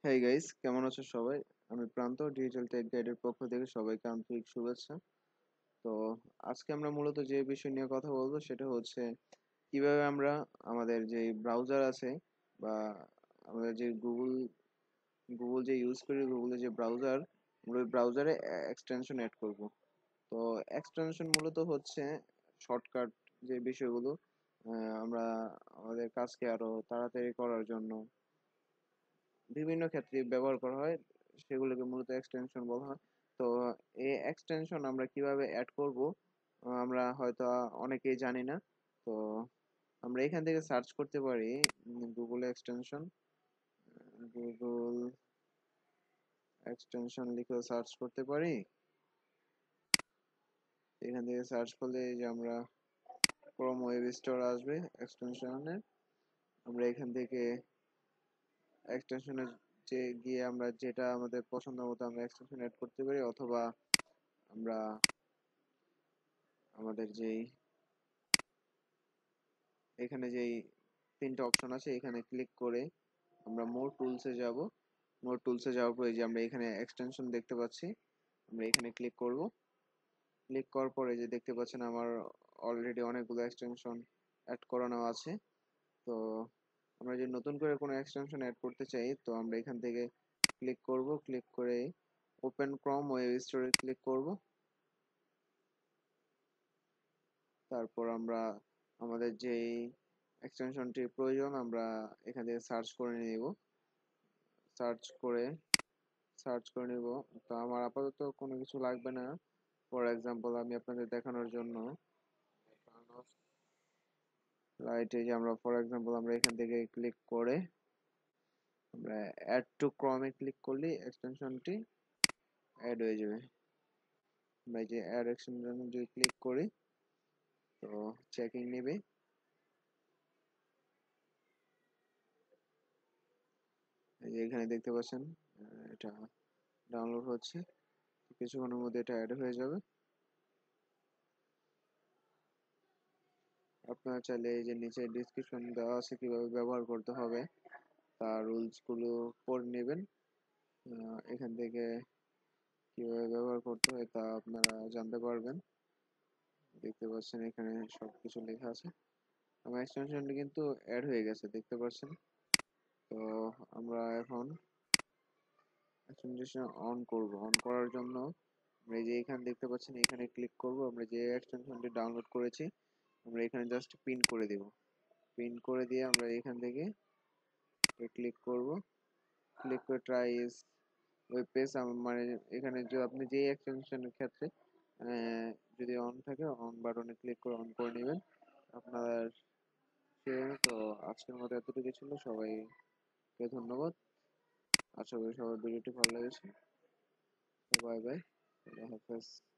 Hey guys, কেমন আছো সবাই? আমি প্রান্ত ডিজিটাল টেক গাইডের পক্ষ থেকে সবাইকে আন্তরিক শুভেচ্ছা। তো আজকে আমরা মূলত যে বিষয় নিয়ে কথা বলবো সেটা হচ্ছে কিভাবে আমরা আমাদের যে ব্রাউজার আছে বা আমাদের যে গুগল যে ইউজ করি, গুগলের যে ব্রাউজার, আমরা ওই ব্রাউজারে এক্সটেনশন অ্যাড করব। তো এক্সটেনশন মূলত হচ্ছে শর্টকাট যে বিষয়গুলো আমরা আমাদের কাজকে আরো তাড়াতাড়ি করার জন্য বিভিন্ন ক্ষেত্রে ব্যবহার করা হয়, সেগুলোকে মূলত এক্সটেনশন বলা হয়। তো এই এক্সটেনশন আমরা কিভাবে অ্যাড করব আমরা হয়তো অনেকেই জানি না। তো আমরা এখান থেকে সার্চ করতে পারি গুগল গুগল এক্সটেনশন লিখে সার্চ করতে পারি। এখান থেকে সার্চ করলে এই যে আমরা ক্রোম ওয়েব স্টোর আসবে এক্সটেনশনের। আমরা এখান থেকে এক্সটেনশনে যে গিয়ে আমরা যেটা আমাদের পছন্দ মতো আমরা এক্সটেনশন অ্যাড করতে পারি, অথবা আমরা আমাদের যেই এখানে যেই তিনটা অপশন আছে এখানে ক্লিক করে আমরা মোর টুলসে যাব। মোর টুলসে যাওয়ার পরে যে আমরা এখানে এক্সটেনশন দেখতে পাচ্ছি, আমরা এখানে ক্লিক করব। ক্লিক করার পরে যে দেখতে পাচ্ছেন আমার অলরেডি অনেকগুলো এক্সটেনশন অ্যাড করানো আছে। তো আমরা যদি নতুন করে কোনো এক্সটেনশন অ্যাড করতে চাই, তো আমরা এখান থেকে ক্লিক করব। ক্লিক করে ওপেন ক্রোম ওয়েব স্টোরে ক্লিক করব। তারপর আমরা আমাদের যেই এক্সটেনশনটি প্রয়োজন আমরা এখান থেকে সার্চ করে নিব। সার্চ করে সার্চ করে নিব। তো আমার আপাতত কোনো কিছু লাগবে না। ফর এক্সাম্পল আমি আপনাদের দেখানোর জন্য রাইটে যে আমরা ফর এক্সাম্পল আমরা এখান থেকে ক্লিক করে আমরা অ্যাড টু ক্রমে ক্লিক করলে এক্সটেনশনটি অ্যাড হয়ে যাবে। আমরা এই যে অ্যাড এক্সটেনশন যদি ক্লিক করি তো চেকিং নেবে। এই যে এখানে দেখতে পাচ্ছেন এটা ডাউনলোড হচ্ছে, কিছুক্ষণের মধ্যে এটা অ্যাড হয়ে যাবে। আপনারা চাইলে এই যে নিচে ডিসক্রিপশন দেওয়া আছে কিভাবে ব্যবহার করতে হবে তার রুলস গুলো পড়ে নেবেন। এখান থেকে কিভাবে ব্যবহার করতে হয় তা আপনারা জানতে পারবেন। দেখতে পাচ্ছেন এখানে সবকিছু লেখা আছে। আমার এক্সটেনশনটি কিন্তু অ্যাড হয়ে গেছে, দেখতে পাচ্ছেন। তো আমরা এখন এক্সটেনশন অন করব। অন করার জন্য আমরা এই যে এখানে দেখতে পাচ্ছেন এখানে ক্লিক করব। আমরা যে এক্সটেনশনটি ডাউনলোড করেছি আমরা এখানে জাস্ট পিন করে দিব। পিন করে দিয়ে আমরা এখান থেকে ক্লিক করব। ক্লিক করে ট্রাই ইজ ওয়েব পেজ, মানে এখানে যে আপনি যে এক্সটেনশনের ক্ষেত্রে যদি অন থাকে অন বাটনে ক্লিক করে অন করে নেবেন আপনার। তো আজকের মতো এতটুকু ছিল, সবাইকে ধন্যবাদ। আশা করি সবার ভিডিওটি ভালো লেগেছে। বাই বাই, আল্লাহ হাফেজ।